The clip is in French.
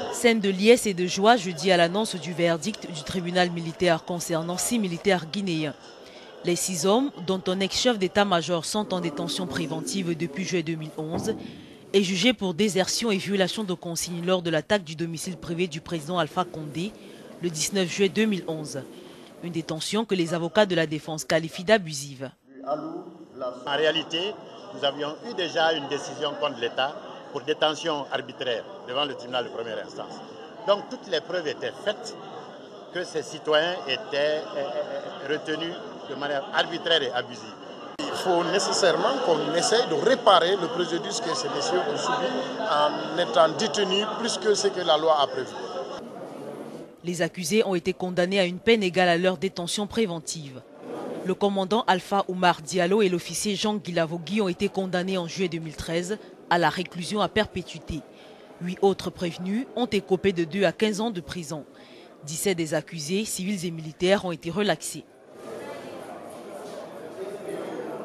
Scène de liesse et de joie jeudi à l'annonce du verdict du tribunal militaire concernant 6 militaires guinéens. Les 6 hommes, dont un ex-chef d'état-major, sont en détention préventive depuis juillet 2011 et jugés pour désertion et violation de consignes lors de l'attaque du domicile privé du président Alpha Condé le 19 juillet 2011. Une détention que les avocats de la défense qualifient d'abusive. En réalité, nous avions eu déjà une décision contre l'État pour détention arbitraire devant le tribunal de première instance. Donc toutes les preuves étaient faites que ces citoyens étaient retenus de manière arbitraire et abusive. Il faut nécessairement qu'on essaye de réparer le préjudice que ces messieurs ont subi en étant détenus plus que ce que la loi a prévu. Les accusés ont été condamnés à une peine égale à leur détention préventive. Le commandant Alpha Oumar Diallo et l'officier Jean Guilavogui ont été condamnés en juillet 2013 à la réclusion à perpétuité. 8 autres prévenus ont écopé de 2 à 15 ans de prison. 17 des accusés, civils et militaires, ont été relaxés.